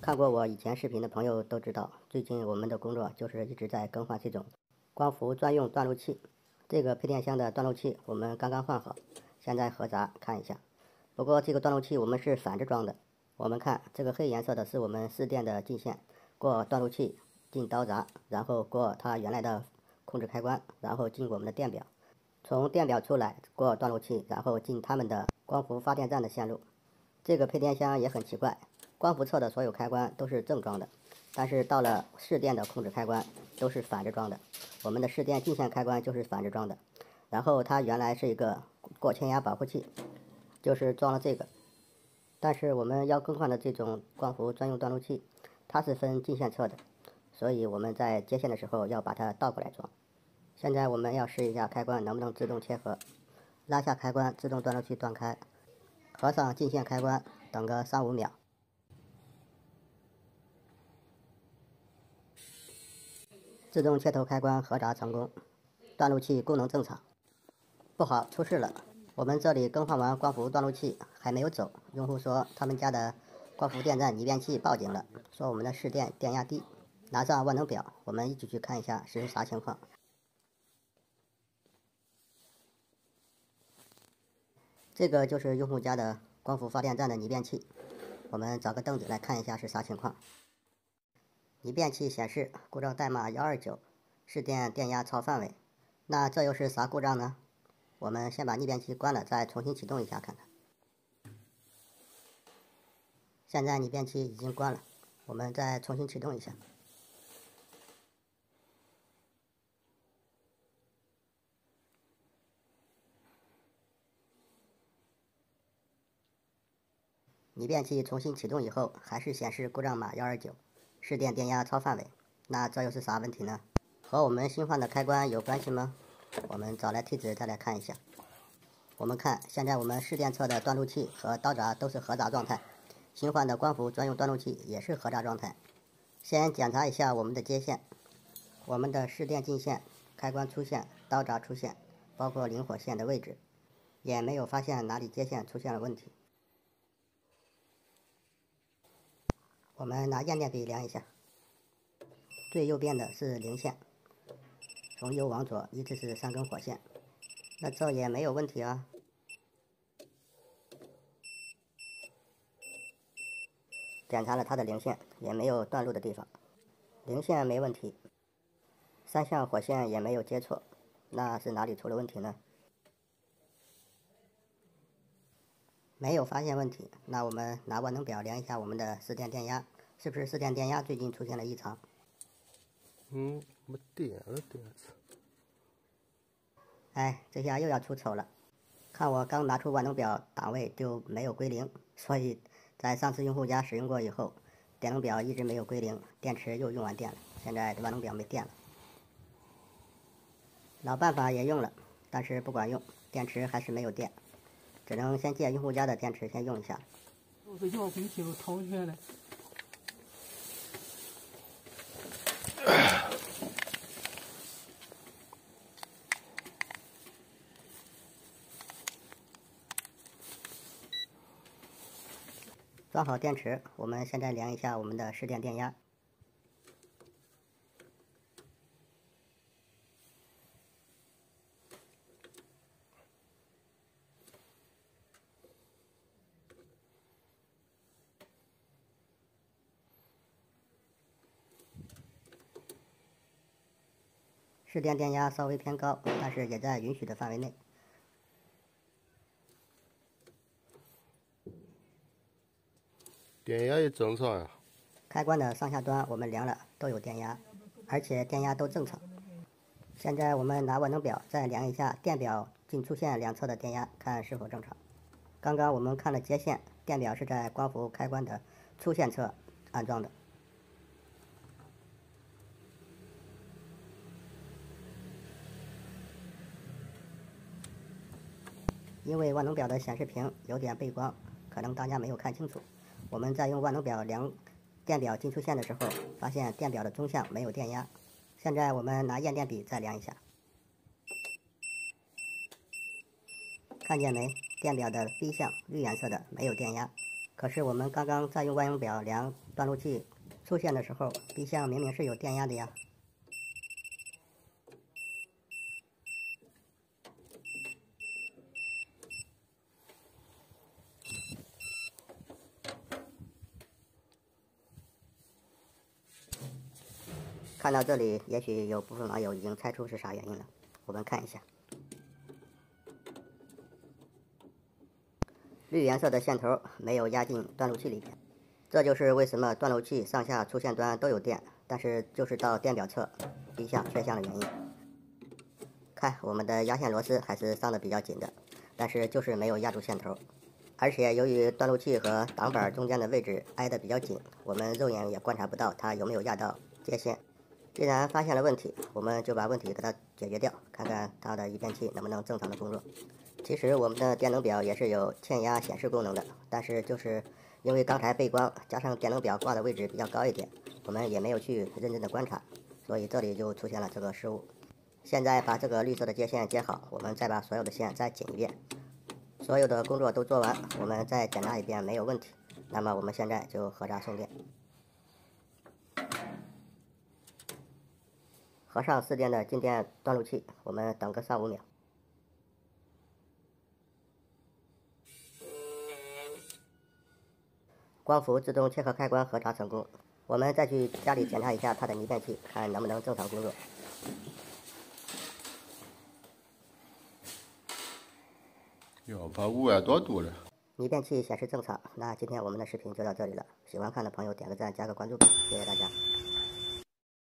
看过我以前视频的朋友都知道，最近我们的工作就是一直在更换这种光伏专用断路器。这个配电箱的断路器我们刚刚换好，现在合闸看一下。不过这个断路器我们是反着装的。我们看这个黑颜色的是我们市电的进线，过断路器进刀闸，然后过它原来的控制开关，然后进我们的电表，从电表出来过断路器，然后进他们的光伏发电站的线路。这个配电箱也很奇怪，光伏侧的所有开关都是正装的，但是到了市电的控制开关都是反着装的。我们的市电进线开关就是反着装的，然后它原来是一个过牵压保护器，就是装了这个。但是我们要更换的这种光伏专用断路器，它是分进线侧的，所以我们在接线的时候要把它倒过来装。现在我们要试一下开关能不能自动切合，拉下开关，自动断路器断开，合上进线开关，等个3-5秒。自动切头开关合闸成功，断路器功能正常。不好，出事了！我们这里更换完光伏断路器还没有走，用户说他们家的光伏电站逆变器报警了，说我们的市电电压低。拿上万能表，我们一起去看一下是啥情况。这个就是用户家的光伏发电站的逆变器，我们找个凳子来看一下是啥情况。逆变器显示故障代码129，市电电压超范围。那这又是啥故障呢？我们先把逆变器关了，再重新启动一下看看。现在逆变器已经关了，我们再重新启动一下。逆变器重新启动以后，还是显示故障码129，市电电压超范围。那这又是啥问题呢？和我们新换的开关有关系吗？我们找来梯子再来看一下。我们看，现在我们市电侧的断路器和刀闸都是合闸状态，新换的光伏专用断路器也是合闸状态。先检查一下我们的接线，我们的市电进线、开关出现、刀闸出现，包括灵火线的位置，也没有发现哪里接线出现了问题。我们拿验电笔量一下，最右边的是零线，从右往左一直是3根火线，那这也没有问题啊。检查了它的零线，也没有断路的地方，零线没问题，3项火线也没有接错，那是哪里出了问题呢？没有发现问题，那我们拿万能表量一下我们的市电电压，是不是市电电压最近出现了异常？ 没电了，电池。 哎，这下又要出丑了。看我刚拿出万能表，档位就没有归零，所以在上次用户家使用过以后，电能表一直没有归零，电池又用完电了，现在万能表没电了。老办法也用了，但是不管用，电池还是没有电，只能先借用户家的电池先用一下。 我这遥控器都掏出来了。 装好电池，我们现在量一下我们的市电电压。市电电压稍微偏高，但是也在允许的范围内。 电压也正常呀。 开关的上下端我们量了，都有电压，而且电压都正常。现在我们拿万能表再量一下电表进出线两侧的电压，看是否正常。刚刚我们看了接线，电表是在光伏开关的出线侧安装的。因为万能表的显示屏有点背光，可能大家没有看清楚。我们在用万能表量电表进出线的时候，发现电表的中向没有电压。现在我们拿验电笔再量一下，看见没？电表的 B 向绿颜色的没有电压， 可是我们刚刚在用万用表量断路器出现的时候，B 项明明是有电压的呀。看到这里，也许有部分网友已经猜出是啥原因了。我们看一下，绿颜色的线头没有压进断路器里边，这就是为什么断路器上下出线端都有电，但是就是到电表侧B 项缺项的原因。看我们的压线螺丝还是上的比较紧的，但是就是没有压住线头，而且由于断路器和挡板中间的位置挨得比较紧，我们肉眼也观察不到它有没有压到接线。既然发现了问题，我们就把问题给它解决掉，看看它的仪变器能不能正常的工作。其实我们的电能表也是有欠压显示功能的，但是就是因为刚才背光加上电能表挂的位置比较高一点，我们也没有去认真的观察，所以这里就出现了这个失误。现在把这个绿色的接线接好，我们再把所有的线再紧一遍，所有的工作都做完，我们再检查一遍没有问题，那么我们现在就合闸送电。合上4电的进电断路器，我们等个3-5秒。光伏自动切合开关合闸成功，我们再去家里检查一下它的逆变器，看能不能正常工作。 哟，把5万多度了。 逆变器显示正常。那今天我们的视频就到这里了，喜欢看的朋友点个赞，加个关注吧，谢谢大家。